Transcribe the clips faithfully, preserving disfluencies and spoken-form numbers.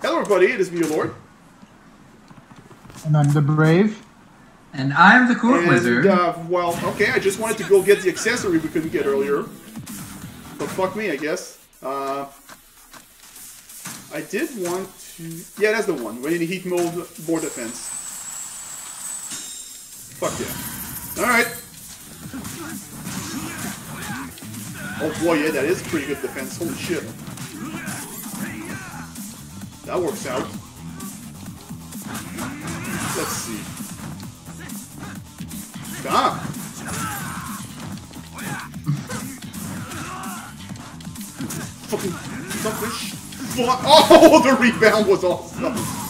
Hello everybody, it is me, your lord. And I'm the Brave. And I'm the Court and, Wizard. Uh, well, okay, I just wanted to go get the accessory we couldn't get earlier. But fuck me, I guess. Uh, I did want to... Yeah, that's the one. When in heat mode, more defense. Fuck yeah. Alright. Oh boy, yeah, that is pretty good defense. Holy shit. That works out. Let's see. Stop! Fucking stop this. Fuck! Oh, the rebound was awesome.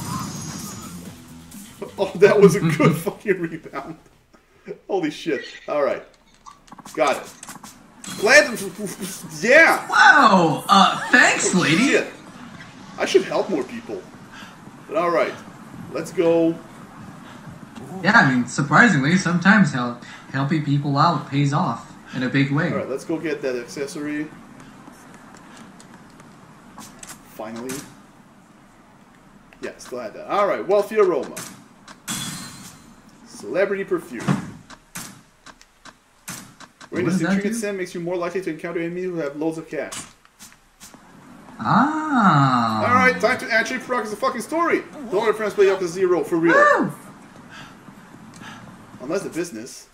Oh, that was a good fucking rebound. Holy shit! All right, got it. Glad. Yeah. Wow. Uh, thanks, Oh, lady. shit. I should help more people. But all right, let's go. Yeah, I mean, surprisingly, sometimes help, helping people out pays off in a big way. All right, let's go get that accessory. Finally. Yeah, still had that. All right, wealthy aroma. Celebrity perfume. Wearing What this does that intricate do? scent makes you more likely to encounter enemies who have loads of cash. Ah. All right, time to actually progress the fucking story. Don't let your friends play up to zero for real. Woo! Unless the business.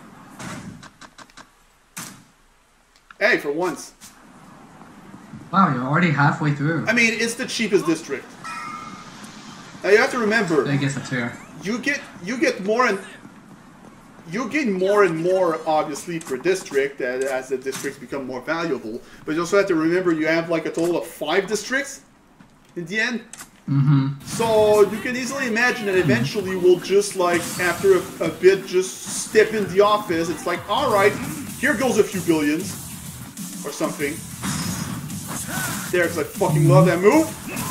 Hey, for once. Wow, you're already halfway through. I mean, it's the cheapest district. Now you have to remember. I guess that's fair. You get you get more and you get more and more obviously per district as, as the districts become more valuable. But you also have to remember you have like a total of five districts in the end. Mm-hmm. So you can easily imagine that eventually we'll just like after a, a bit just step in the office. It's like, all right, here goes a few billions or something. There, because I fucking love that move.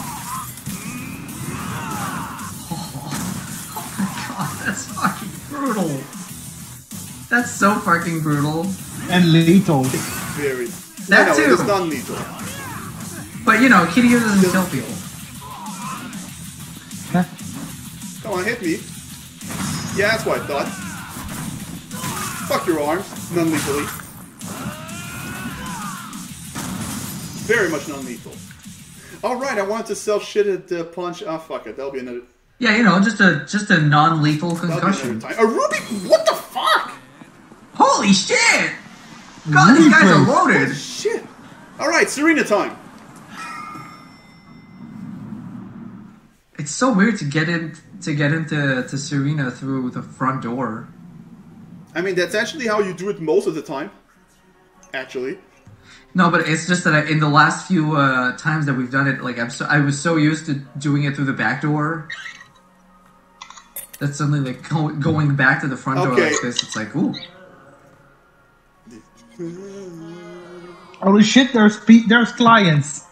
God, that's fucking brutal. That's so fucking brutal. And lethal. Very. That no, no, too. it's not lethal. But you know, Kitty doesn't kill people. Huh? Come on, hit me. Yeah, that's what I thought. Fuck your arms, non-lethally. Very much non-lethal. Alright, I wanted to sell shit at the punch. Ah, oh, fuck it. That'll be another... Yeah, you know, just a just a non-lethal That'll be concussion. another time. A Ruby... What the fuck? Holy shit! God, these guys are Holy loaded. shit. Alright, Serena time. It's so weird to get in to get into to Serena through the front door. I mean, that's actually how you do it most of the time. Actually. No, but it's just that I, in the last few uh, times that we've done it, like I'm so I was so used to doing it through the back door that suddenly like go, going back to the front door Okay. like this, it's like ooh. Holy shit, there's pe there's clients.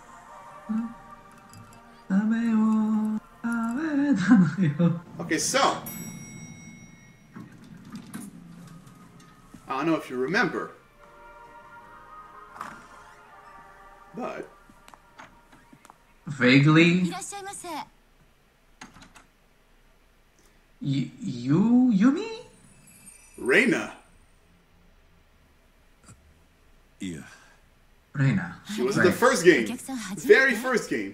Okay, so. I don't know if you remember. But. Vaguely. You, you, Yumi? Reina. Yeah. Reina. She was in Right. the first game. Very first game.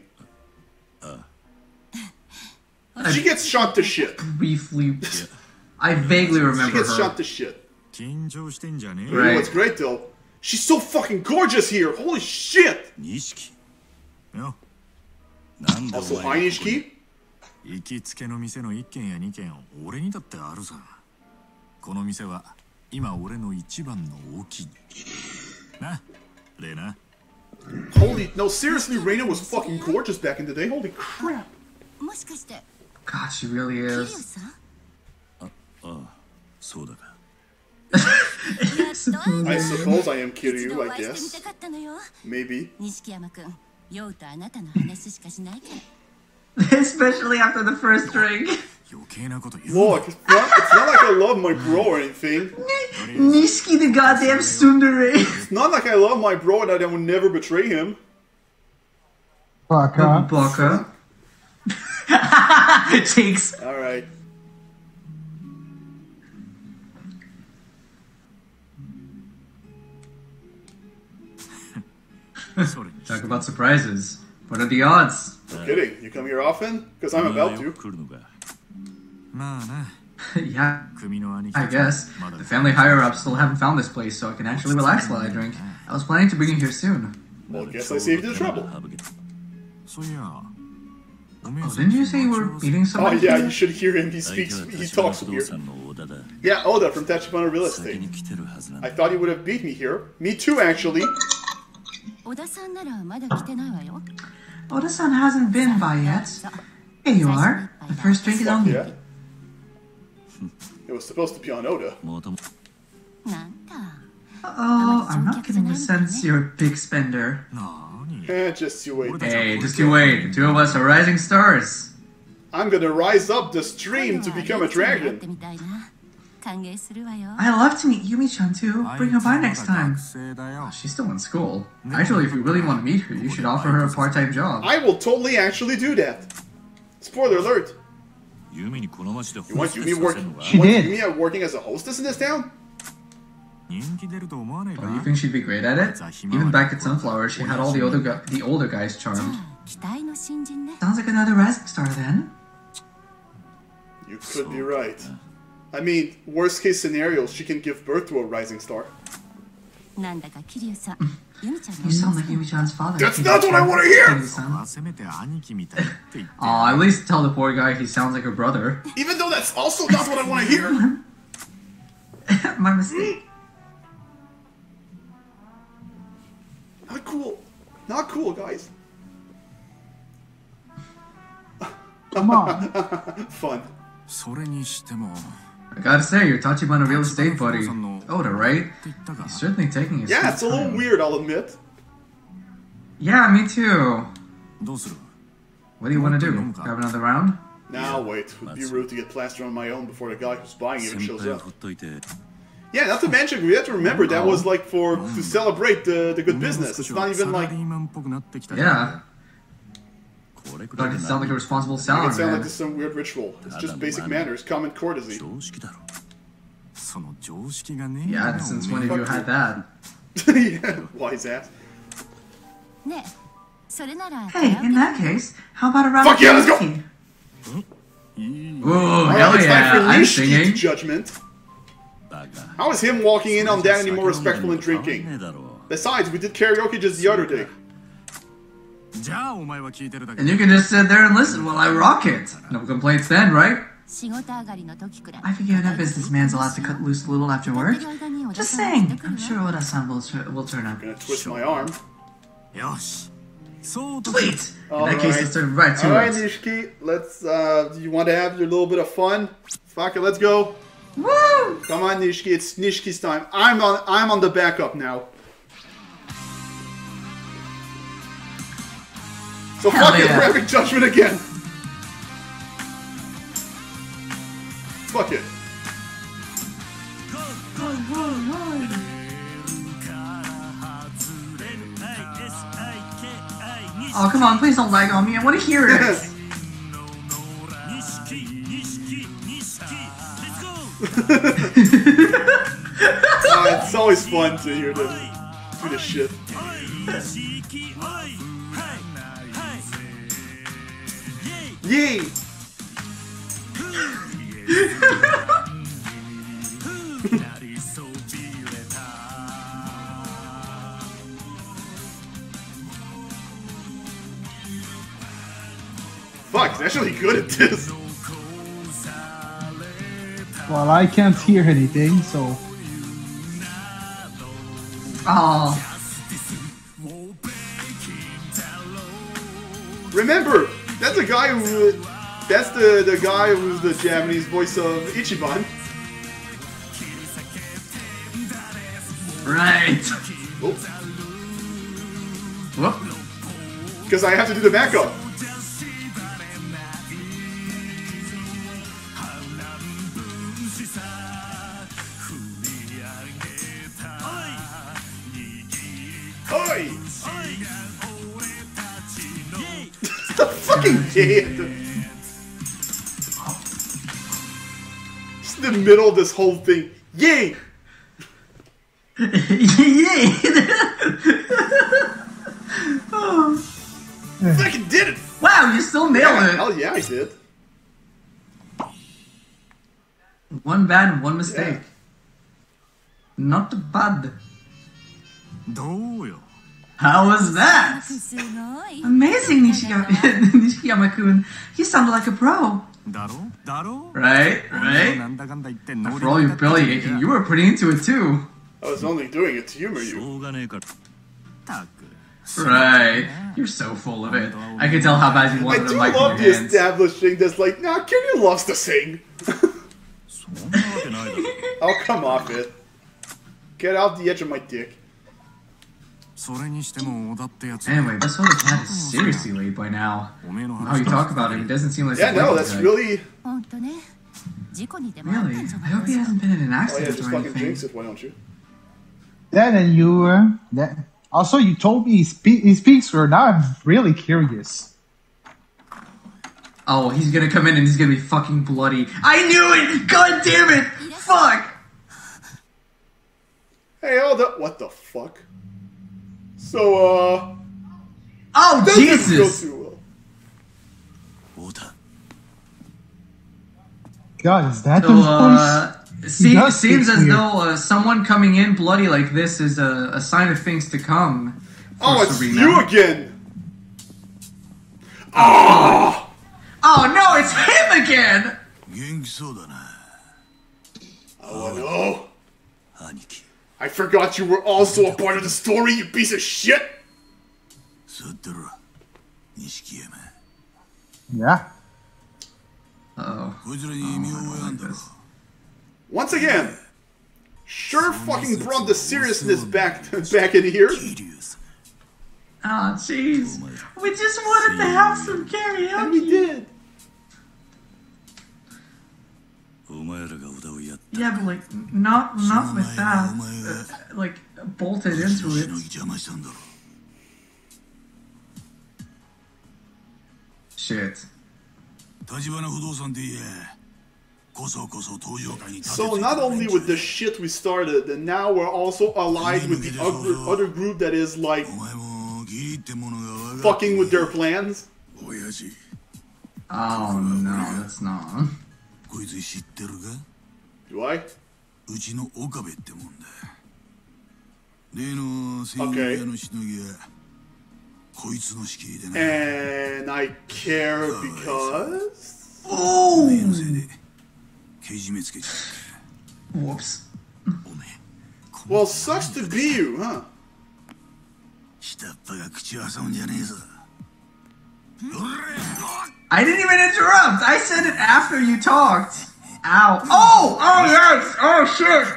She gets shot to shit. Briefly. I vaguely She remember gets her. shot to shit. Right. You know what's great though? She's so fucking gorgeous here. Holy shit. Also, Einishiki? 行きつけの店の一軒や二軒俺にだってあるさ。この店は今俺の一番の大きい。な、レナ。 Holy, no, seriously, Reina was fucking gorgeous back in the day. Holy crap. God, she really is. ああ、そうだか。 I suppose I am Kiryu, I guess. Maybe. Especially after the first drink. Look, it's not, it's not like I love my bro or anything. Nishiki the goddamn tsundere. It's not like I love my bro and I will never betray him. Baka. Baka. Cheeks. Alright. Talk about surprises. What are the odds? No kidding. You come here often? Because I'm about to. 来るのか。まあな。 Yeah, 組の兄貴 I guess. The family higher-ups still haven't found this place, so I can actually relax while I drink. I was planning to bring you here soon. Well, guess I saved you the trouble. そういや。 Oh, didn't you say you were meeting Oh someone? yeah, you should hear him. He speaks, he talks weird. Yeah, Oda from Tachibana Real Estate. I thought he would have beat me here. Me too, actually. Oda-san hasn't been by yet. Here you are. The first drink is on you. Yeah. It was supposed to be on Oda. Uh-oh, I'm not getting the sense you're a big spender. 何 Eh, just you wait. Hey, just you wait. The two of us are rising stars. I'm gonna rise up the stream to become a dragon. I love to meet Yumi-chan too. Bring her by next time. Oh, she's still in school. Actually, if you really want to meet her, you should offer her a part-time job. I will totally actually do that. Spoiler alert. ユミにこの町で You want ホステ Yumi スさせる working? のか She Want did. Yumi working as a hostess in this town? 人気出ると思わないか Oh, you think she'd be great at it? Even back at Sunflower, she had all the older gu- the older guys charmed. Sounds like another rising star then. You could be right. I mean, worst case scenario, she can give birth to a rising star. You sound like Yumi-chan's father. That's not what I want to hear! せめて兄貴みたいって言って Aw, at least tell the poor guy he sounds like her brother. Even though that's also not what I want to hear. My mistake. Not cool. Not cool, guys. Come on. Fun. それにしても I gotta say, you're Tachibana Real Estate buddy. Oda, right? って言ったが He's certainly taking his Yeah, it's a sweet little time. weird, I'll admit. Yeah, me too. どうする What do you want to do? Grab another round? Now, wait. It would be rude to get plastered on my own before the guy who's buying it 先 shows 輩を up. 振っといて Yeah, not to mention, we have to remember that was like for to celebrate the, the good business. It's not even サラ like リーマンっぽくなってきたじゃん Yeah. これくらい Like で it sounds like a responsible it salon sounds like man. this is some weird ritual. It's just basic manners, common courtesy. 常識だろその常識がね Yeah, since when have you had that? Yeah, wise ass. Hey, in that case, how about a round Fuck of yeah, let's go! karaoke? いい Ooh, Alright, hell it's time yeah, for I'm Nishiki singing. judgment. バカ How is him walking in on that any more 酒飲んで respectful も in 変わんね drinking? えだろ Besides, we did karaoke just the other day. じゃあお前は聞いてるだけ And you can just sit there and listen while I rock it. No complaints then, right? I figure that businessman's allowed to cut loose a little after work. Just saying, I'm sure Oda-san will, tur- will turn up. Gonna twist my arm. よしそうと Sweet! In that case, let's turn right to Alright, it. Nishiki, let's, uh, do you want to have your little bit of fun? Fuck it, let's go. Woo! Come on, Nishiki, it's Nishiki's time. I'm on, I'm on the backup now. So Hell fuck it, yeah. we're having judgment again. Fuck it. Oh, come on, please don't lag on me. I want to hear it. Uh, it's always fun to hear this, do this shit. Yay! Fuck, he's actually good at this. Well, I can't hear anything, so Oh, Remember, that's the guy who. That's the, the guy who's the Japanese voice of Ichiban. right. Oh, Whoop. because I have to do the backup. Oi! The fucking dead. the middle of this whole thing. Yay! Yay! Oh. I fucking did it! Wow, you still nailed Yeah, it! hell yeah, I did. One bad and one mistake. Yeah. Not bad. Do How was that? Amazing, Nishiyama- Nishiyama-kun. You sounded like a pro. Right, right? For all your belly aching, you were pretty into it too. I was only doing it to humor you. Right. You're so full of it. I can tell how bad you I wanted do the mic love in the your hands. establishing that's like, nah, Kiryu loves to sing. Oh, come off it. Get out the edge of my dick. Anyway, this whole cat is seriously late by now. How you talk about him, it doesn't seem like Yeah, no, that's like. really... Really? I hope he hasn't been in an Oh yeah, accident just or fucking anything. jinx it, why don't you? Then and you, uh, that, also you told me he, spe- he speaks for. Now I'm really curious. Oh, he's gonna come in and he's gonna be fucking bloody. I knew it! God damn it! Fuck! Hey, all the... What the fuck? So, uh... Oh, that didn't go Jesus! too well. God, is that So, the uh, se- does seems speak as weird. though uh, someone coming in bloody like this is a, a sign of things to come. for Oh, it's Serena. you again! Oh! Oh no, it's him again! Oh no! I forgot you were also a part of the story, you piece of shit! Yeah. Uh-oh. Once again, sure fucking brought the seriousness back back in here. Oh, jeez. We just wanted to have some karaoke. And we did. Yeah, but like, not not with that. Uh, like, bolted into it. Shit. So not only with the shit we started, and now we're also allied with the other, other group that is like fucking with their plans. Oh no, that's not. Do I? Okay. And I care because... Oh! Whoops. Well, sucks to be you, huh? I didn't even interrupt! I said it after you talked! Ow. Oh! Oh, yes! Oh, shit!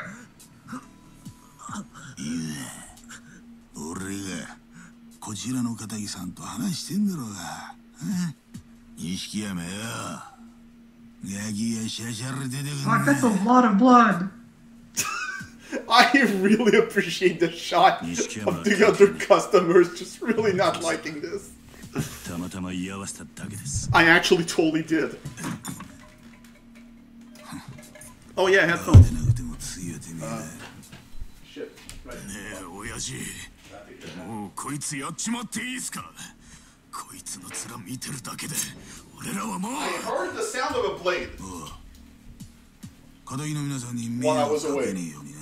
Fuck, that's a lot of blood. I really appreciate the shot of the other customers just really not liking this. I actually totally did. Oh yeah, headphones. Uh, shit. Right. I heard the sound of a blade while I was away.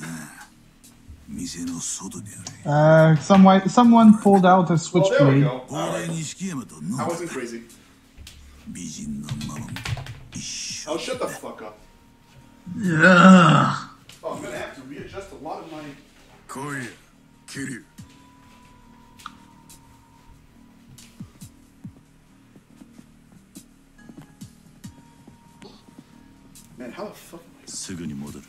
Uh, someone someone pulled out a Oh, there we switchblade. go. Right. I wasn't crazy. Oh, shut the fuck up. Ugh. Oh, I'm gonna have to readjust a lot of my... Man, how the fuck am I...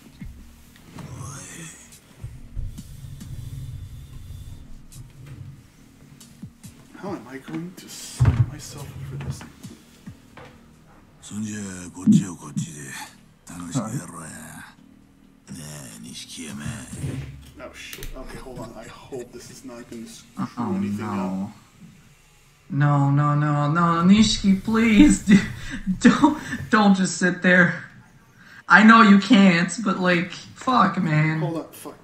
How am I going to sign myself up for this? Oh shit. Okay, hold on. I hope this is not going to screw Oh anything up. no. No, no, no, no, Nishiki, please. Don't, don't just sit there. I know you can't, but like, fuck, man. Hold on, fuck.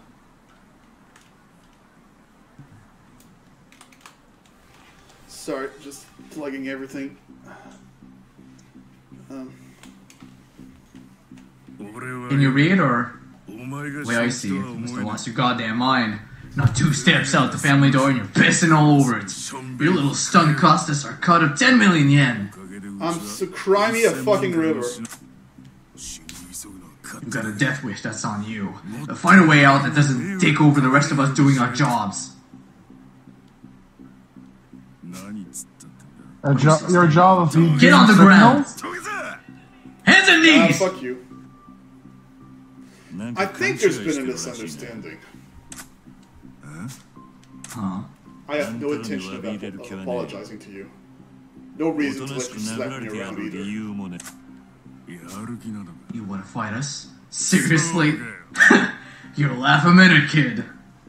Sorry, just plugging everything. Um. Can you read, or? The way I see it, you must have lost your goddamn mind. Not two steps out the family door and you're pissing all over it. Your little stun cost us our cut of ten million yen. I'm so cry me a fucking river. You've got a death wish, that's on you. Now find a way out that doesn't take over the rest of us doing our jobs. A jo your job of being Get on the ground! Hands and Ah, knees! fuck you. I think there's been a misunderstanding. Huh? I have no intention of, of apologizing to you. No reason to let you slap me around either. You wanna fight us? Seriously? You'll laugh a minute, kid.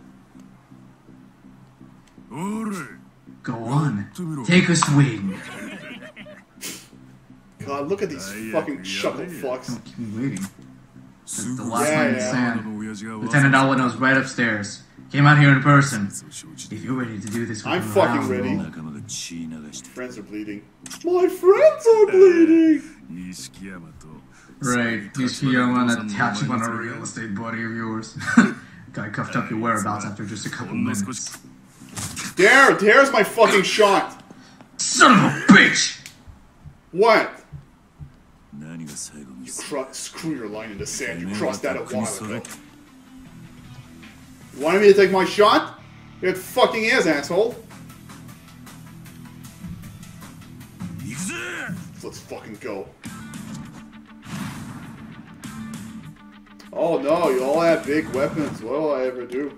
Go on. Take a swing. God, look at these fucking chuckle fucks. Don't keep me waiting. That's the last Yeah, line in the yeah. sand. Lieutenant Awano's right upstairs. Came out here in person. If you're ready to do this, I'm we'll fucking round. ready. Friends are bleeding. My friends are bleeding! Right, Nishiyama, that Tachibana real estate buddy of yours. Guy cuffed up your whereabouts after just a couple minutes. There! There's my fucking shot! Son of a bitch! What? You cro screw your line in the sand. You crossed that a while ago. You wanted me to take my shot? It fucking is, asshole. Let's fucking go. Oh no, you all have big weapons. What will I ever do?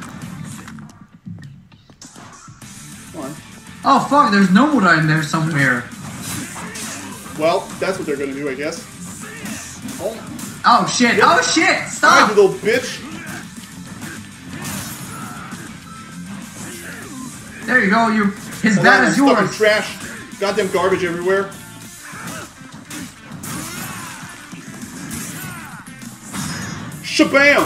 Come on. Oh fuck, there's Nomura in there somewhere. Well, that's what they're gonna do, I guess. Oh, Oh shit, Yep. oh shit, Hi, stop! you little bitch. There you go, you. His Hold bat on, is I'm stuck in yours. trash. Goddamn garbage everywhere. Shabam!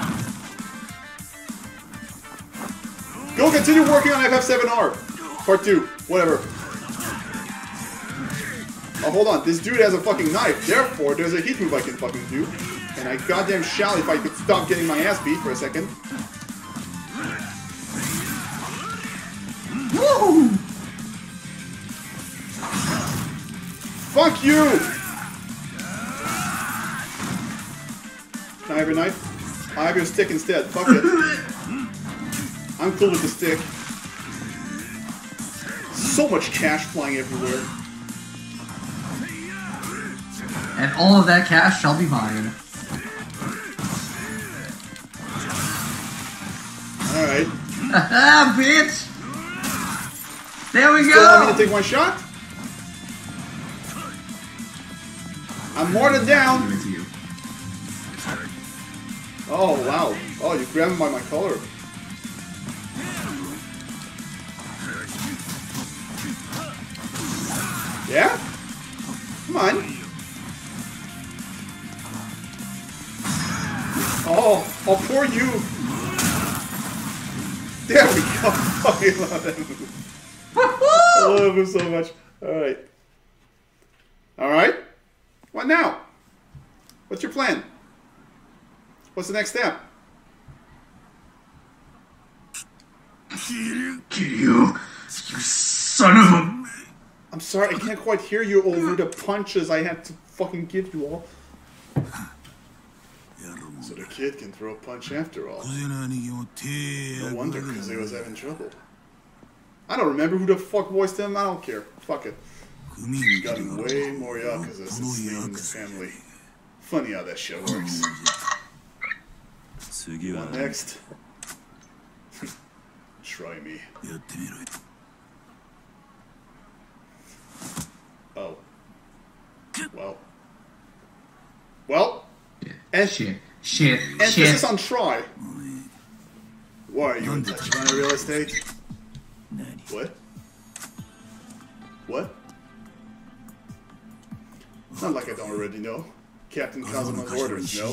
Go continue working on F F seven R. Part two. Whatever. Oh, hold on. This dude has a fucking knife. Therefore, there's a heat move I can fucking do. And I goddamn shall if I could stop getting my ass beat for a second. Woo! Fuck you! Can I have your knife? I have your stick instead. Fuck it. I'm cool with the stick. So much cash flying everywhere. And all of that cash shall be mine. Alright. Ah, bitch! There we Still want me go! to take my shot? I'm more than down. Give it to you. Oh, wow. Oh, you grabbed me by my collar. Yeah? Come on. Oh, I'll pour you. There we go. I love that move. I love that move so much. Alright. Alright. What now? What's your plan? What's the next step? Kiryu, you son of a... I'm sorry, I can't quite hear you over the punches I had to fucking give you all. So the kid can throw a punch after all. No wonder, because he was having trouble. I don't remember who the fuck voiced him, I don't care. Fuck it. He's gotten way more Yakuzas in the family. Funny how that shit works. What next? Try me. Oh. Well. Well. And Shit, shit, emphasis shit. on try. Why are you in Tachibana real estate? What? What? Not like I don't already know. Captain Kazuma's orders, no?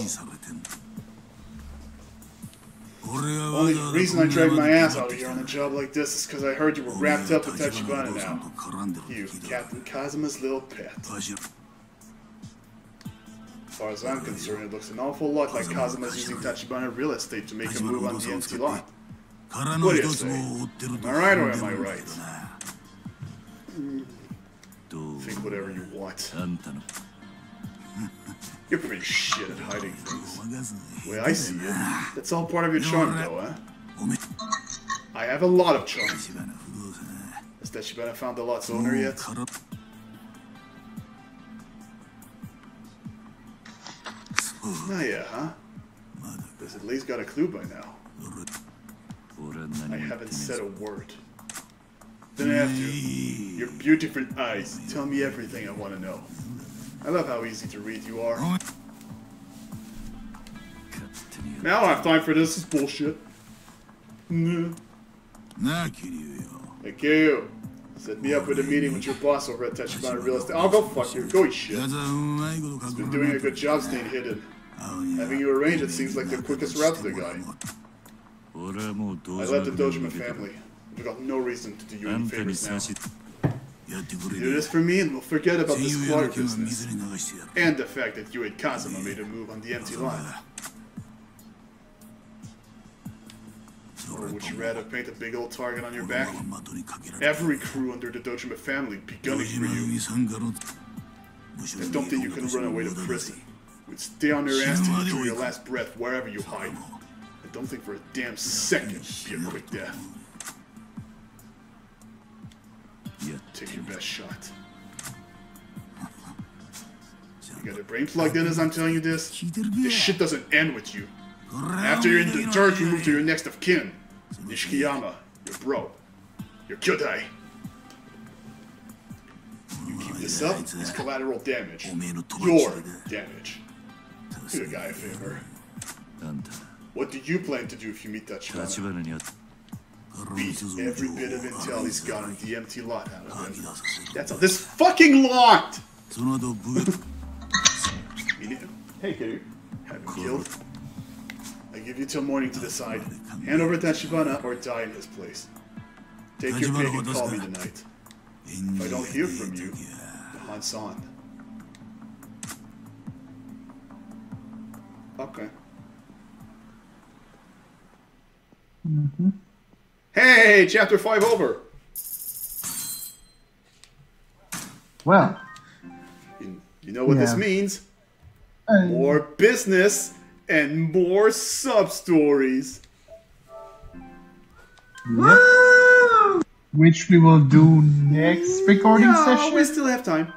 Only reason I dragged my ass out here on a job like this is because I heard you were wrapped up with Tachibana now. You, Captain Kazuma's little pet. As far as I'm concerned, it looks an awful lot like Kazuma's using Tachibana real estate to make a move on the empty lot. What do you say? Am I right or am I right? Think whatever you want. You're pretty shit at hiding things. The way I see it, that's all part of your charm though, huh? I have a lot of charm. Has Tachibana found the lot's owner yet? Not yet, huh? There's at least got a clue by now. I haven't said a word. Then I have to. Your beautiful eyes tell me everything I want to know. I love how easy to read you are. Now I don't have time for this. This is bullshit. Mm. Hey, Kiryu. Set me up with a meeting with your boss over at Tachibana Real Estate. Oh, go fuck you. Go eat shit. He's been doing a good job staying hidden. Having you arrange it seems like the quickest route to the guy. I left the Dojima family. I've got no reason to do you any favors now. Do this for me and we'll forget about this Clark business. And the fact that you and Kazuma made a move on the empty lot. Or would you rather paint a big old target on your back? Every crew under the Dojima family be gunning for you. I don't think you can run away to prison. You'd stay on your ass till you drew your last breath wherever you hide. I don't think for a damn second it'd be a quick death. Take your best shot. You got your brain plugged in as I'm telling you this? This shit doesn't end with you. After you're in the dirt, you move to your next of kin. Nishikiyama, your bro. Your Kyodai. You keep this up, it's collateral damage. Your damage. Do the guy a favor. What do you plan to do if you meet Tachibana? Beat every bit of intel he's got on the empty lot out of him. That's all. This fucking lot! Hey, Kiryu. Have him killed? I give you till morning to decide. Hand over Tachibana or die in his place. Take your pick and call me tonight. If I don't hear from you, the hunt's on. Okay. Mm-hmm. Hey, chapter five over. Well, you, you know what yeah. this means? Uh, More business and more sub stories. Woo! Which we will do next recording no, session. We still have time.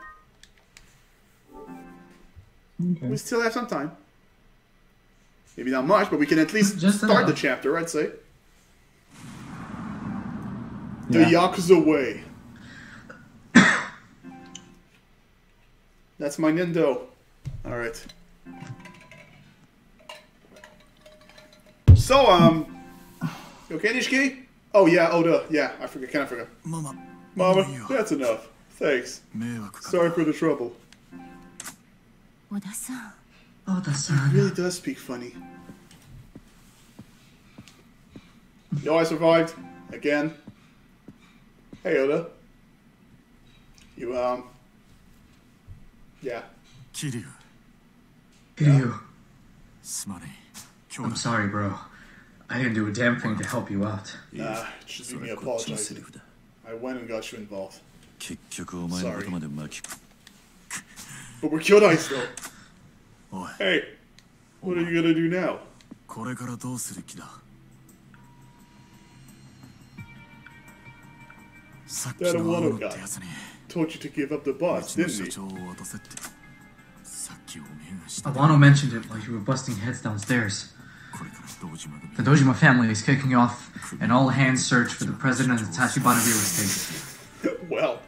Okay. We still have some time. Maybe not much, but we can at least Just start enough. the chapter, I'd say. The Yeah. Yakuza way. That's my Nindo. Alright. So, um... You okay, Nishiki? Oh, yeah, Oda. Yeah, I forgot. Kind of forgot. Mama. Mama, that's enough. Thanks. Sorry for the trouble. Oda-san. He Oda-san. really does speak funny. Yo, I survived. Again. Hey, Oda. You, um... Yeah. Kiryu. Kiryu. Smare. I'm sorry, bro. I didn't do a damn thing to help you out. Nah, it should be me apologizing. I went and got you involved. Sorry. But we're Kyodais, though. Hey, what are you gonna do now? これからどうする気だ? さっき That の Wano 青野って guy やつに told you to give up the う boss, ちの didn't 社 he? 長を渡せってさっきおめえがした Awano mentioned it while you were busting heads downstairs. これから堂島組 The Dojima family is kicking off an all-hands search for the president of the Tachibana real estate. Well.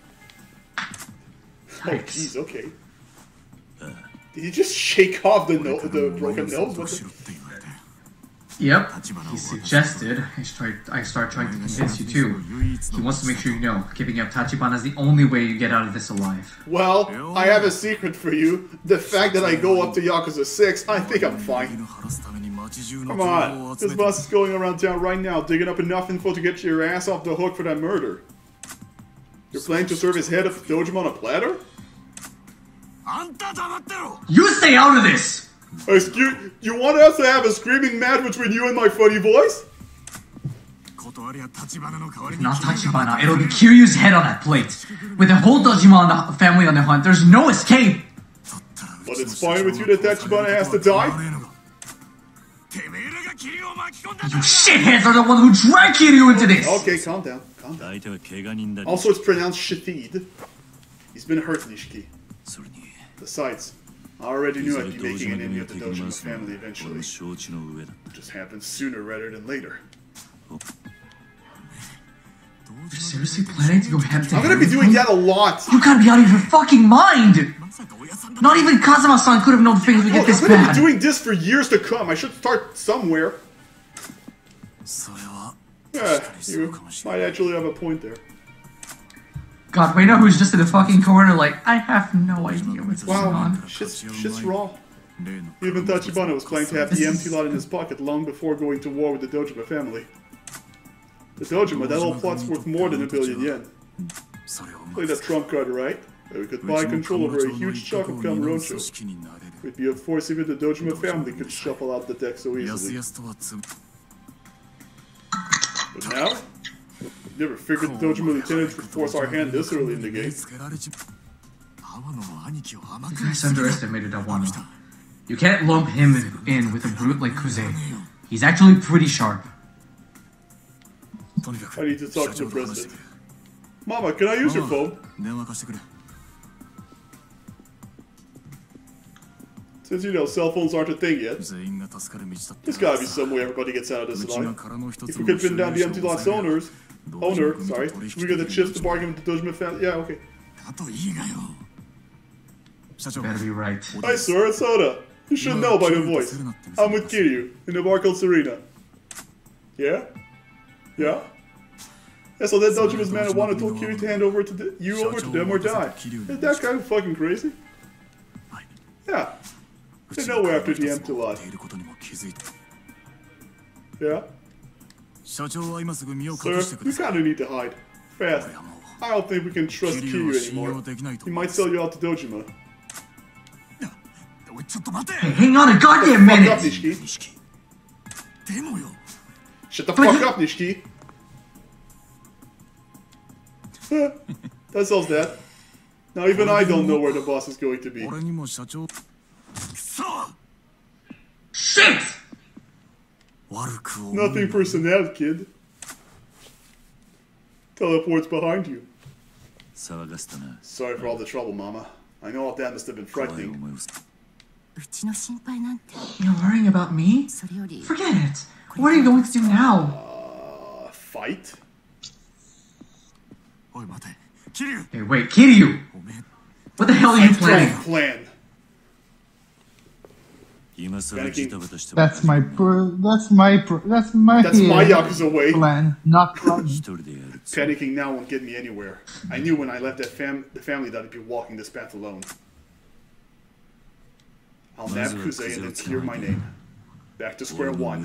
Oh, Yikes. jeez, okay. Did he just shake off the no the broken nose? ど What うし the... ろって言われて Yep, he suggested I start, I start trying to convince you too. He wants to make sure you know, giving up Tachibana is the only way you get out of this alive. Well, I have a secret for you. The fact that I go up to Yakuza six, I think I'm fine. Come on, this boss is going around town right now, digging up enough info to get your ass off the hook for that murder. You're planning to serve as head of the Dojima on a platter? You stay out of this! Excuse, you want us to have a screaming match between you and my funny voice? If not Tachibana, it'll be Kiryu's head on that plate. With the whole Dojima and the family on the hunt, there's no escape! But it's fine with you that Tachibana has to die? You shitheads are the one who dragged Kiryu into this! Okay, calm down, calm down. Also, it's pronounced Shithid. He's been hurt, Nishiki. Besides, I already knew I'd be making an enemy of the Dojima family eventually. It just happened sooner rather than later. You're seriously planning to go head to head? I'm gonna be doing that a lot! You gotta be out of your fucking mind! Not even Kazuma-san could have known things would get Look, this I'm gonna bad! be doing this for years to come. I should start somewhere. Yeah, you might actually have a point there. God, we know who's just in the fucking corner like, I have no idea what's going Wow, on. shit's, shit's raw. Even Tachibana was planning to have the empty lot in his pocket long before going to war with the Dojima family. The Dojima, that whole plot's worth more than a billion yen. Play that trump card, right? That we could buy control over a huge chunk of Kamurocho. We'd be a force even the Dojima family could shuffle out the deck so easily. But now? Never figured the Dojima lieutenants would force our hand this early in the game. You guys underestimated Awano. You can't lump him in with a brute like Kuze. He's actually pretty sharp. I need to talk to the president. Mama, can I use your phone? Since you know cell phones aren't a thing yet, there's gotta be some way everybody gets out of this alive. If we could pin down the empty lot's owners, owner, sorry, we get the chips to bargain with the Dojima family. Yeah, okay. Better be right. Hi, sir, it's Soda. You should know by the voice. I'm with Kiryu in the bar called Serena. Yeah? Yeah? Yeah, so that Dojima's man had wanted told Kiryu to hand over to the, you over to them or die. Isn't that kind of fucking crazy? Yeah. They know we're after the empty lot. Yeah? Sir, we kinda need to hide. Fast. I don't think we can trust Kiryu anymore. He might sell you out to Dojima. Hey, hang on a goddamn minute! Shut the fuck up, Nishiki. Shut the fuck up, Nishiki. That solves that. Now even I don't know where the boss is going to be. Shit! Nothing personnel, kid. Teleport's behind you. Sorry for all the trouble, Mama. I know all that must have been frightening. You're worrying about me? Forget it. What are you going to do now? Uh, fight? Hey, wait, Kiryu! What the hell are you planning? Plan. That's my pr that's my pr that's my That's my Yakuza way. plan, not plan. Panicking now won't get me anywhere. I knew when I left that fam the family that I'd be walking this path alone. I'll nab Kuze and then clear my name. Back to square one.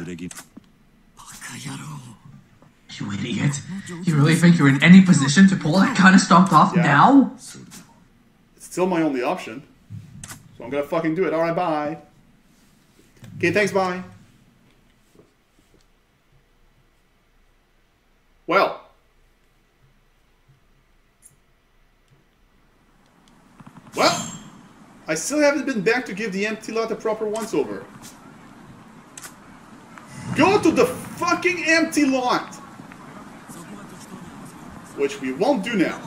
You idiot. You really think you're in any position to pull that kind of stuff off Yeah. now? It's still my only option. So I'm gonna fucking do it. Alright, bye. Okay, thanks, bye. Well. Well. I still haven't been back to give the empty lot a proper once-over. Go to the fucking empty lot! Which we won't do now.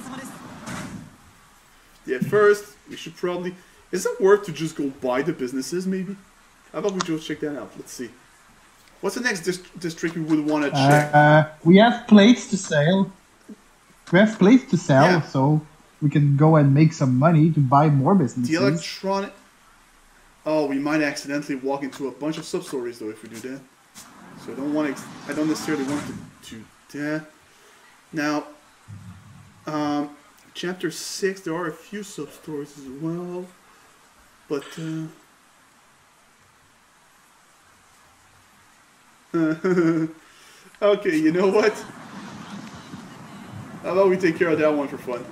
Yeah, first, we should probably... Is it worth to just go buy the businesses, maybe? How about we just check that out? Let's see. What's the next dist district we would want to check? Uh, we have plates to sell. We have plates to sell, Yeah. so we can go and make some money to buy more businesses. The electronic... Oh, we might accidentally walk into a bunch of sub-stories, though, if we do that. So I don't want to. I don't necessarily want to do that. Now, um, chapter six. There are a few sub stories as well, but. Uh, okay, you know what? How about we take care of that one for fun?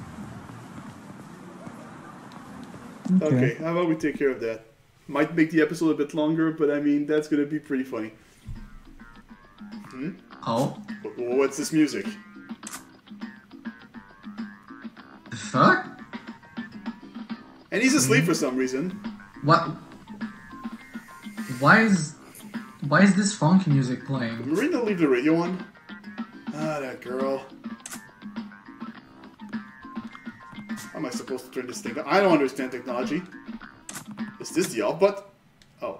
Okay. okay, how about we take care of that? Might make the episode a bit longer, but I mean, that's gonna be pretty funny. Hmm? Oh? What's this music? The fuck? And he's asleep for some reason. What? Why is... Why is this funk music playing? Did Marina leave the radio on? Ah, that girl. How am I supposed to turn this thing on? I don't understand technology. Is this the alt button? Oh.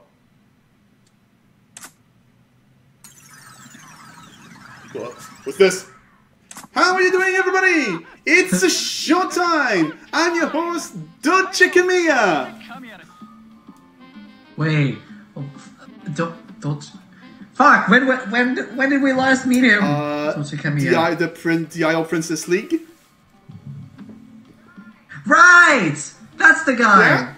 Well, what's this? How are you doing, everybody? It's a showtime! I'm your host, Dolce Camilla! Wait. Oh, don't... Don't... Fuck! When when when when did we last meet him? Uh, the, I, the, prin the Isle Princess League? Right! That's the guy! Yeah?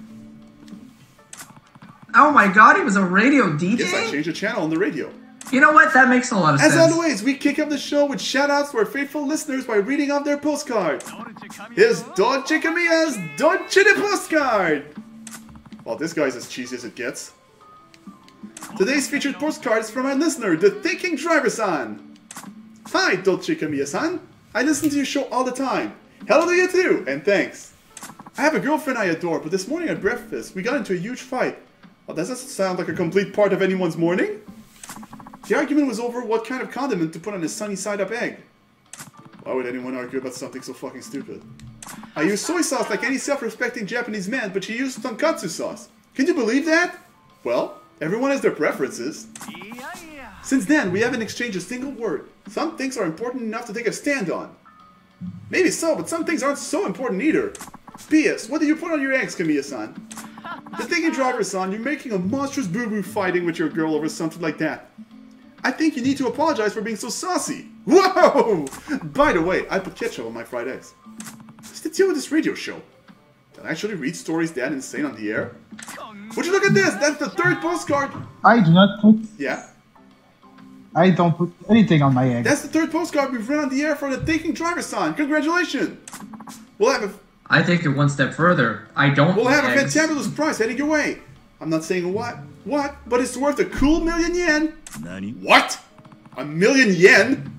Oh my god, he was a radio D J? Yes, I changed the channel on the radio. You know what? That makes a lot of As sense. As always, we kick off the show with shoutouts to our faithful listeners by reading off their postcards. Here's Dolce Camilla's Dolce de Postcard! Well, this guy's as cheesy as it gets. Today's featured postcard is from our listener, the Thinking Driver-san. Hi, Dolce Camilla-san. I listen to your show all the time. Hello to you too, and thanks. I have a girlfriend I adore, but this morning at breakfast, we got into a huge fight. Well, does that sound like a complete part of anyone's morning? The argument was over what kind of condiment to put on a sunny side-up egg. Why would anyone argue about something so fucking stupid? I use soy sauce like any self-respecting Japanese man, but she used tonkatsu sauce. Can you believe that? Well... everyone has their preferences. Since then, we haven't exchanged a single word. Some things are important enough to take a stand on. Maybe so, but some things aren't so important either. P S. What do you put on your eggs, Camilla-san? The Thinking Driver-san, you're making a monstrous boo-boo fighting with your girl over something like that. I think you need to apologize for being so saucy. Whoa! By the way, I put ketchup on my fried eggs. What's the deal with this radio show? Can I actually read stories that insane on the air? Would you look at this? That's the third postcard. I do not put. Yeah. I don't put anything on my egg. That's the third postcard we've run on the air for the Thinking Driver-san. Congratulations. We'll have a. I take it one step further. I don't. We'll have eggs. a fantabulous prize heading your way. I'm not saying what, what, but it's worth a cool million yen. Nani? What? A million yen?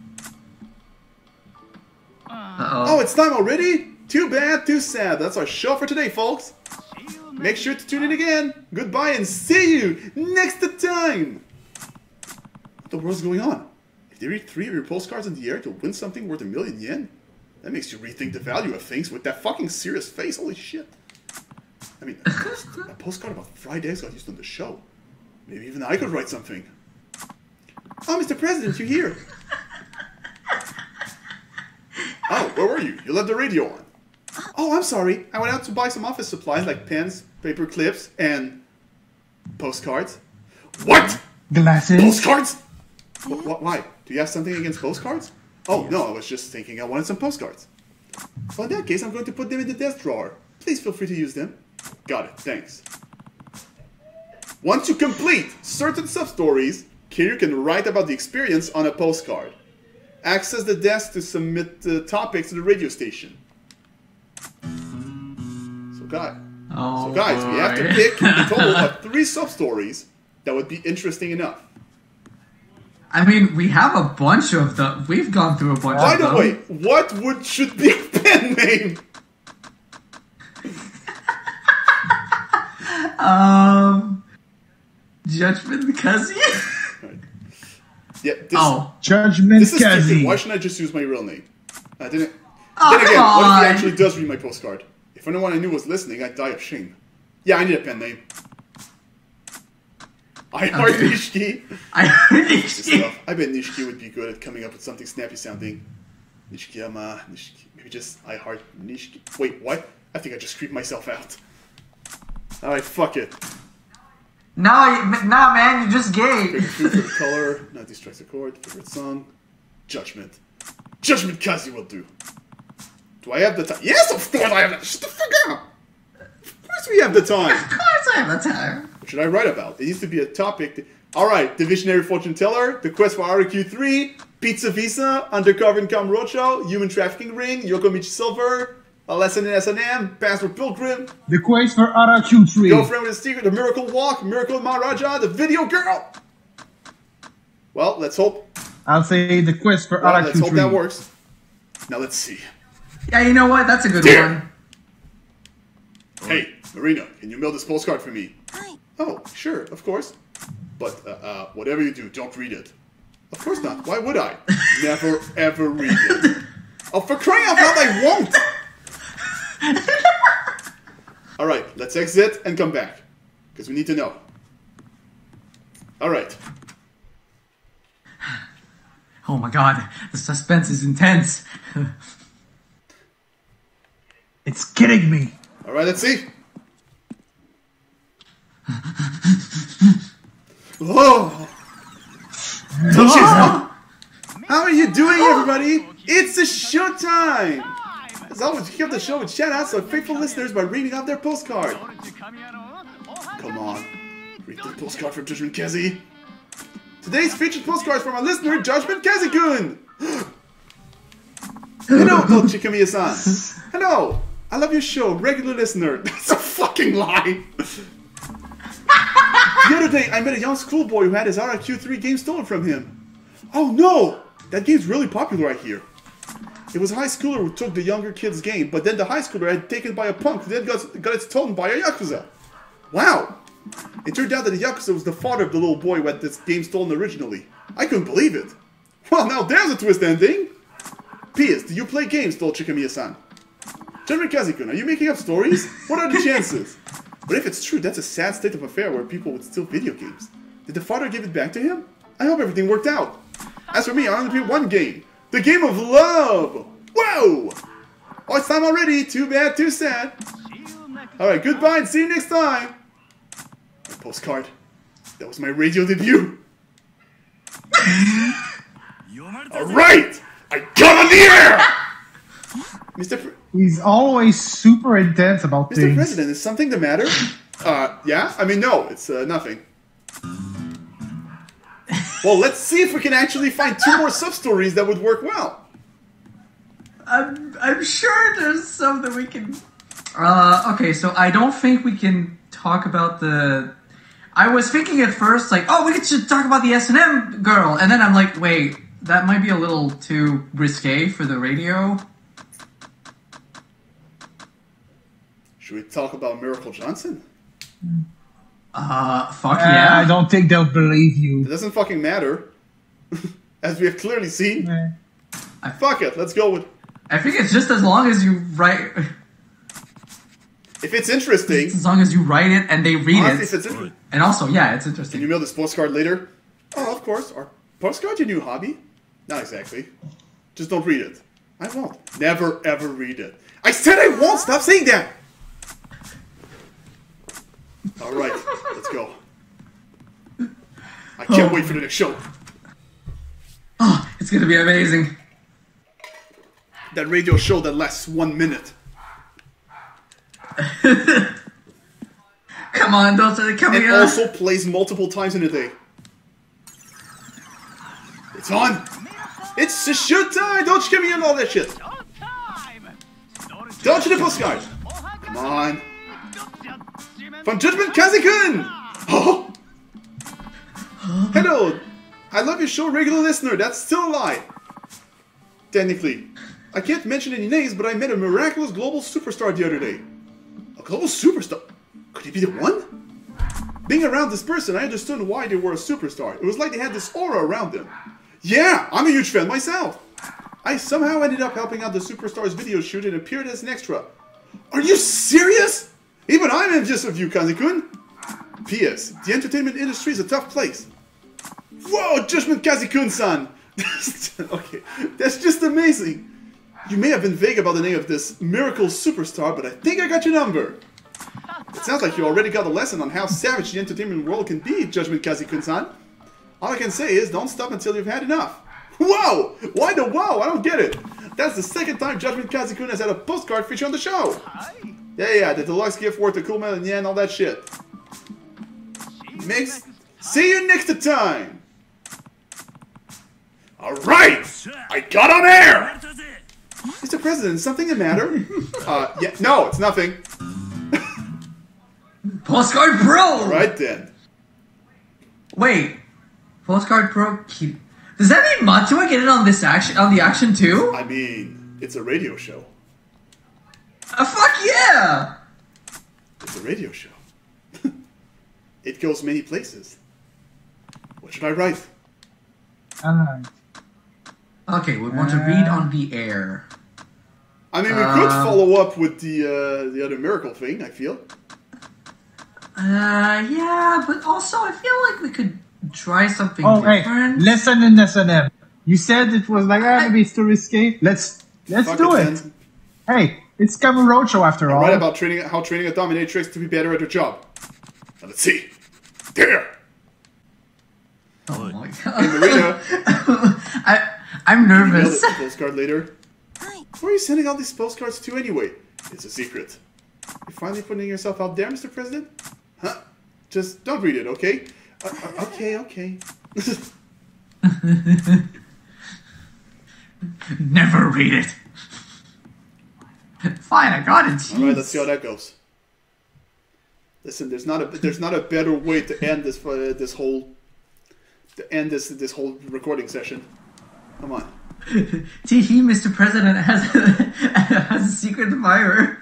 Uh-oh. Oh, it's time already? Too bad, too sad. That's our show for today, folks. Make sure to tune in again. Goodbye and see you next time. What the world's going on? If they read three of your postcards in the air to win something worth a million yen, that makes you rethink the value of things with that fucking serious face. Holy shit. I mean, a, post a postcard about fried eggs got used on the show. Maybe even I could write something. Oh, Mister President, you here? Oh, where were you? You left the radio on. Oh, I'm sorry. I went out to buy some office supplies like pens, paper clips, and postcards. What? Glasses? Postcards? What, what, why? Do you have something against postcards? Oh, no, I was just thinking I wanted some postcards. Well, in that case, I'm going to put them in the desk drawer. Please feel free to use them. Got it, thanks. Once you complete certain sub-stories, Kiryu can write about the experience on a postcard. Access the desk to submit the topics to the radio station. So, guys, oh, so guys, we have to pick a total of three sub-stories that would be interesting enough. I mean, we have a bunch of them. We've gone through a bunch By of them. the way, what would should be a pen name? um, Judgment Kazi? Right. Yeah, this, oh. Judgment this is Kazi. stupid. Why shouldn't I just use my real name? I didn't. Oh, then again, come what if on. he actually does read my postcard? If anyone I knew was listening, I'd die of shame. Yeah, I need a pen name. I heart Okay. Nishiki. I heard This Nishiki. stuff. I bet Nishiki would be good at coming up with something snappy sounding. Nishikiyama, Nishiki. Maybe just I heart Nishiki. Wait, what? I think I just creeped myself out. Alright, fuck it. No, nah, man, you're just gay. Favorite color, ninety strikes a chord. Favorite song, Judgment. Judgment Kazi will do. Do I have the time? Yes, of course I have the Shut the fuck up! Of course we have the time! Of course I have the time. What should I write about? It needs to be a topic. Alright, the Visionary Fortune Teller, the quest for R Q three, Pizza Visa, Undercover Income Roadshow, Human Trafficking Ring, Yokomichi Silver, A Lesson in S and M, Passport Pilgrim, The quest for R Q three, Girlfriend with a Secret, The Miracle Walk, Miracle in Maharaja, The Video Girl! Well, let's hope. I'll say the quest for Well, R Q let's three. hope that works. Now let's see. Yeah, you know what? That's a good Dear. one. Hey, Marina, can you mail this postcard for me? Oh, sure, of course. But, uh, uh, whatever you do, don't read it. Of course not. Why would I? Never, ever read it. Oh, for crying out loud, I won't! Alright, let's exit and come back. Because we need to know. Alright. Oh my god, the suspense is intense. It's kidding me. Alright, let's see. Oh! How are you doing, everybody? It's a showtime! As always, we keep the show with shoutouts to faithful listeners by reading out their postcard. Come on, read the postcard from Judgment Kazi. Today's featured postcard is from our listener, Judgment Kazi-kun! Hello, Dolce Kamiya-san. Hello, I love your show, regular listener. That's a fucking lie! The other day, I met a young schoolboy who had his R Q three game stolen from him. Oh no! That game's really popular, I hear. It was a high schooler who took the younger kid's game, but then the high schooler had taken it by a punk who then got, got it stolen by a Yakuza. Wow! It turned out that the Yakuza was the father of the little boy who had this game stolen originally. I couldn't believe it. Well, now there's a twist ending! P S. Do you play games, Dolce Kamiya-san? Judgment Kazi-kun, are you making up stories? What are the chances? But if it's true, that's a sad state of affair where people would steal video games. Did the father give it back to him? I hope everything worked out. As for me, I only play one game. The game of love! Whoa! Oh, it's time already. Too bad, too sad. Alright, goodbye and see you next time. My postcard. That was my radio debut. Alright! I got on the air! Mister Pre He's always super intense about Mister things. President, is something the matter? Uh, yeah? I mean, no, it's uh, nothing. Well, let's see if we can actually find two more sub-stories that would work well. I'm, I'm sure there's some that we can... Uh, okay, so I don't think we can talk about the... I was thinking at first, like, oh, we should talk about the S and M girl. And then I'm like, wait, that might be a little too risque for the radio. Should we talk about Miracle Johnson? Uh, fuck Uh, yeah. I don't think they'll believe you. It doesn't fucking matter. As we have clearly seen. Eh. I, Fuck it, let's go with... I think it's just as long as you write... If it's interesting... As long as you write it and they read Honestly, it. if it's interesting... And also, yeah, it's Can interesting. you mail this postcard later? Oh, of course. Are postcards your new hobby? Not exactly. Just don't read it. I won't. Never, ever read it. I said I won't! Stop saying that! Alright, let's go. I can't Oh. wait for the next show. Oh, it's gonna be amazing. That radio show that lasts one minute. Come on, don't say come And here. also plays multiple times in a day. It's on! It's a shoot time! Don't you give me all that shit! Don't you the postcard! Come on! From Judgment Kazi-kun! Oh! Hello! I love your show, regular listener. That's still a lie. Technically. I can't mention any names, but I met a miraculous global superstar the other day. A global superstar? Could he be the one? Being around this person, I understood why they were a superstar. It was like they had this aura around them. Yeah, I'm a huge fan myself. I somehow ended up helping out the superstar's video shoot and appeared as an extra. Are you serious? Even I'm envious of you, Kazi-kun. P S. The entertainment industry is a tough place. Whoa, Judgment Kazi-kun-san! Okay, that's just amazing. You may have been vague about the name of this miracle superstar, but I think I got your number. It sounds like you already got a lesson on how savage the entertainment world can be, Judgment Kazi-kun-san. All I can say is, don't stop until you've had enough. Whoa! Why the whoa? I don't get it. That's the second time Judgment Kazi-kun has had a postcard feature on the show. Yeah, yeah, the deluxe gift worth a cool million yen, all that shit. Mix. See you next time. All right, I got on air. Mister President, is something the matter? uh, yeah, no, it's nothing. Postcard Pro. All right then. Wait, Postcard Pro. Keep... Does that mean Matsua get it on this action on the action too? I mean, it's a radio show. Uh, fuck yeah! It's a radio show. It goes many places. What should I write? Alright. Okay, we want to read on the air. I mean, we uh, could follow up with the uh, the other miracle thing, I feel. Uh, yeah, but also I feel like we could try something Oh, different. hey, lesson in S N M. You said it was like, ah, maybe it's too risky. Let's let's Fuck do it, it. then. Hey, it's Kamen Roadshow after I all. write about training, how training a dominatrix to be better at her job. Now let's see. There. Oh my Hey, god. Marina. I, I'm You mailed nervous. it, postcard later. Who are you sending all these postcards to anyway? It's a secret. You're finally putting yourself out there, Mister President? Huh? Just don't read it, okay? Uh, uh, okay, okay. Never read it. Fine, I got it. All right, let's see how that goes. Listen, there's not a there's not a better way to end this uh, this whole to end this this whole recording session. Come on. Teehee, Mister President has has a secret admirer.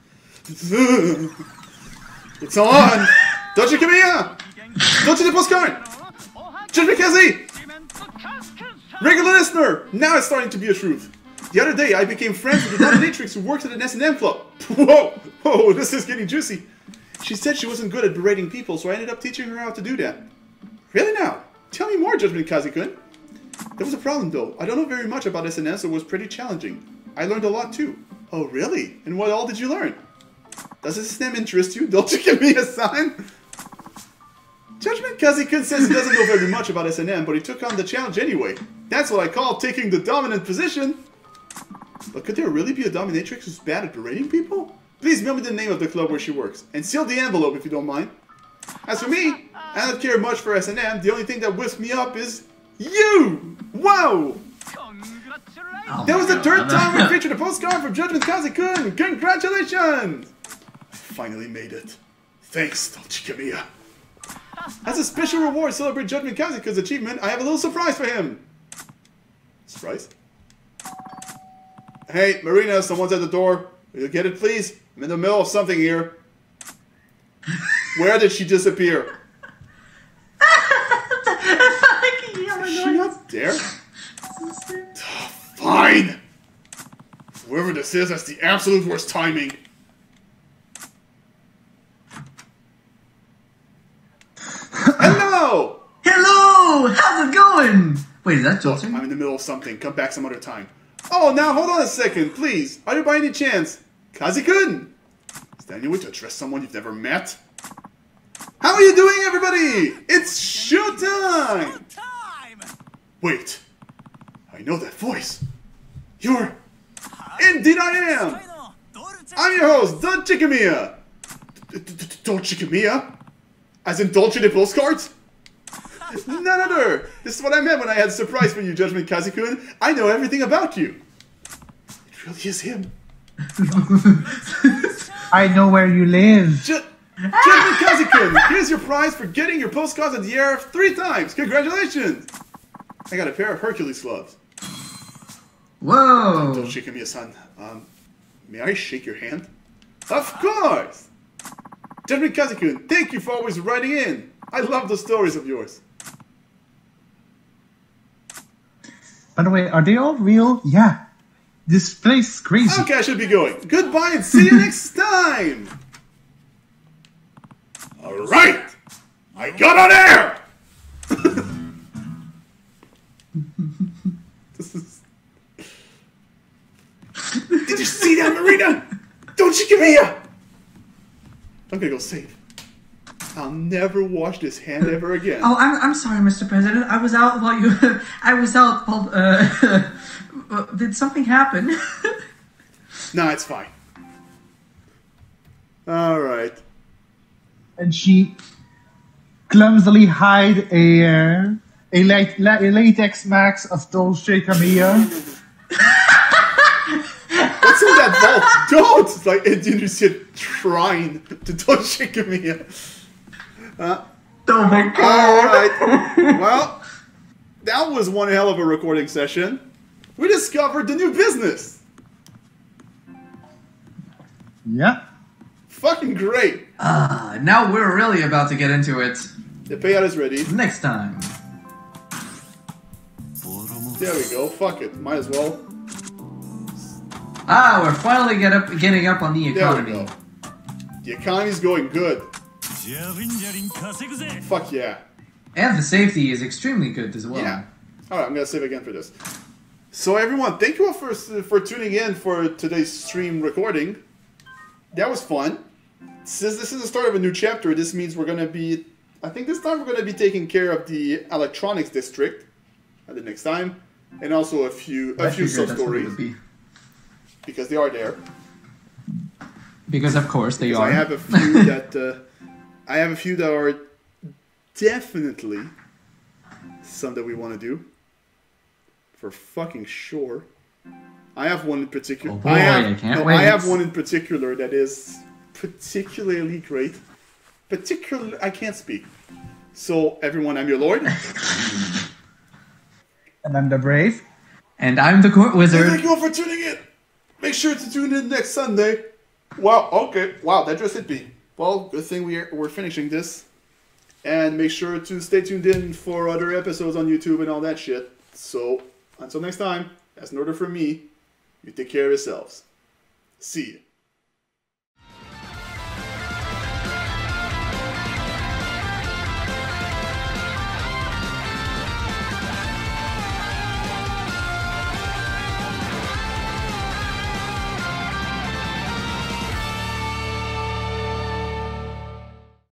It's on! Doji Kamiya! Doji the postcard! Judgment Kazi! Regular listener! Now it's starting to be a truth. The other day, I became friends with the dominatrix who works at an S and M club. Whoa! Whoa, this is getting juicy. She said she wasn't good at berating people, so I ended up teaching her how to do that. Really now? Tell me more, Judgment Kazi-kun. There was a problem, though. I don't know very much about S and M, so it was pretty challenging. I learned a lot, too. Oh, really? And what all did you learn? Does S and M interest you? Don't you give me a sign? Judgment Kazi-kun says he doesn't know very much about S and M, but he took on the challenge anyway. That's what I call taking the dominant position. But could there really be a dominatrix who's bad at berating people? Please mail me the name of the club where she works, and seal the envelope if you don't mind. As for me, I don't care much for S and M. The only thing that whips me up is you! Whoa! Oh That was the God. third time we featured a postcard from Judgment Kazi-kun! Congratulations! I finally made it. Thanks, Dolce Kamiya. As a special reward to celebrate Judgment Kazi-kun's achievement, I have a little surprise for him. Surprise? Hey, Marina, someone's at the door. Will you get it, please? I'm in the middle of something here. Where did she disappear? Is she not there? Fine! Whoever this is has the absolute worst timing. Hello! Hello! How's it going? Wait, is that Look, Jolson? I'm in the middle of something. Come back some other time. Oh, now hold on a second, please. Are you by any chance Kazi-kun? Is there any way to address someone you've never met? How are you doing, everybody? It's showtime! Wait. I know that voice. You're... Indeed I am! I'm your host, Dolce Kamiya! Dolce Kamiya? As in Dolce de Postcards? None other! This is what I meant when I had a surprise for you, Judgment Kazi-kun. I know everything about you. It really is him. I know where you live. Ju Judgment Kazi-kun, here's your prize for getting your postcards on the air three times. Congratulations! I got a pair of Hercules gloves. Whoa! Don't shake me, son. Um, may I shake your hand? Of course! Judgment Kazi-kun, thank you for always writing in. I love the stories of yours. By the way, are they all real? Yeah. This place is crazy. Okay, I should be going. Goodbye and see you next time! Alright! I got on air! This is... Did you see that, Marina? Don't you give me a... I'm gonna go save. I'll never wash this hand ever again. Oh, I'm, I'm sorry, Mister President. I was out while you... I was out while... Uh, did something happen? Nah, it's fine. Alright. And she clumsily hide a, uh, a, late, la- a latex mask of Dolce Camilla. What's in that vault? Don't! It's like Indian Russian shrine to Dolce Camilla. Uh, Oh my god! Alright. Well, that was one hell of a recording session. We discovered the new business. Yeah. Fucking great. Ah, now we're really about to get into it. The payout is ready. Next time. There we go. Fuck it. Might as well. Ah, we're finally get up, getting up on the economy. There we go. The economy's going good. Fuck yeah. And the safety is extremely good as well. Yeah. Alright, I'm gonna save again for this. So everyone, thank you all for, for tuning in for today's stream recording. That was fun. Since this is the start of a new chapter, this means we're gonna be... I think this time we're gonna be taking care of the electronics district at the next time. And also a few a I few figured that's what it sub-stories. would be. Because they are there. Because of course they Because are. I have a few that... Uh, I have a few that are definitely some that we want to do. For fucking sure. I have one in particular. Oh boy, I have, I can't no, wait. I have one in particular that is particularly great. Particularly, I can't speak. So, everyone, I'm your lord. And I'm the Brave. And I'm the court wizard. Thank you all for tuning in. Make sure to tune in next Sunday. Wow, okay. Wow, that just hit me. Well, good thing we're, we're finishing this. And make sure to stay tuned in for other episodes on YouTube and all that shit. So, until next time, that's an order from me. You take care of yourselves. See you.